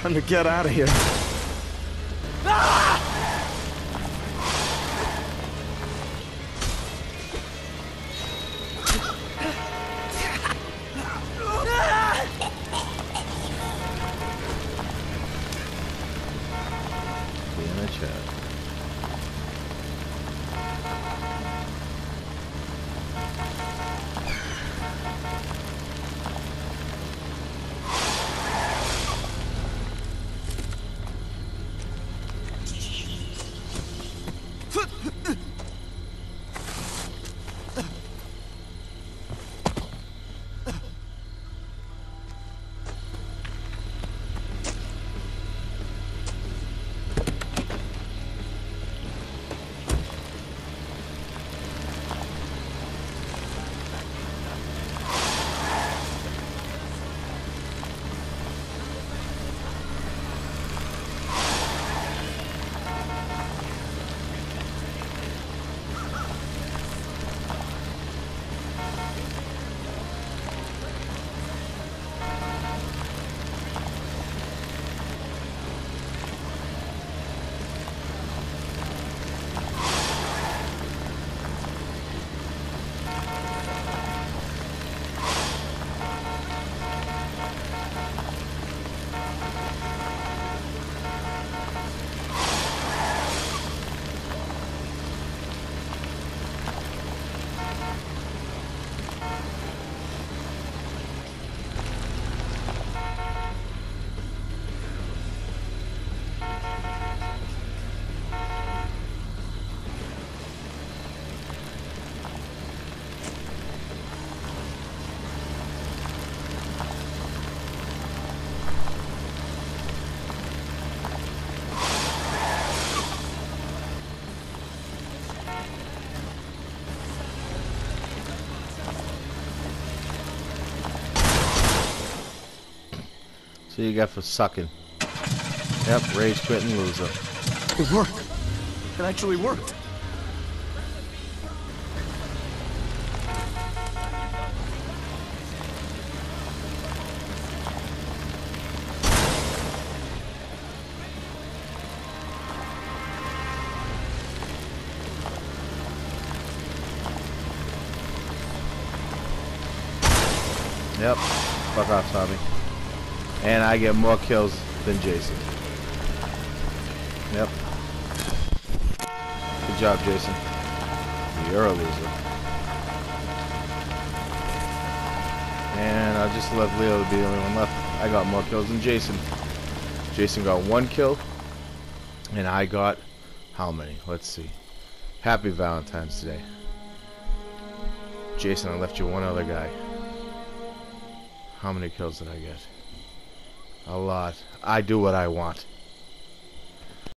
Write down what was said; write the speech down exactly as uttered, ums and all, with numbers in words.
Time to get out of here. In the chat. So you got for sucking. Yep, rage quit and loser. It worked. It actually worked. Yep. Fuck off, Tommy. And I get more kills than Jason. Yep. Good job, Jason. You're a loser. And I just left Leo to be the only one left. I got more kills than Jason. Jason got one kill. And I got how many? Let's see. Happy Valentine's Day. Jason, I left you one other guy. How many kills did I get? A lot. I do what I want.